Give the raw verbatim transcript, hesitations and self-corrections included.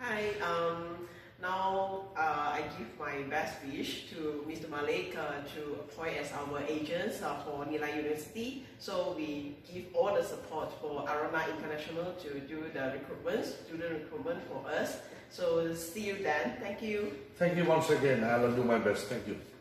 Hi. Um, now uh, I give my best wish to Mister Malik uh, to appoint as our agents uh, for Nilai University. So we give all the support for Arona International to do the recruitment, student recruitment for us. So see you then. Thank you. Thank you once again. I'll do my best. Thank you.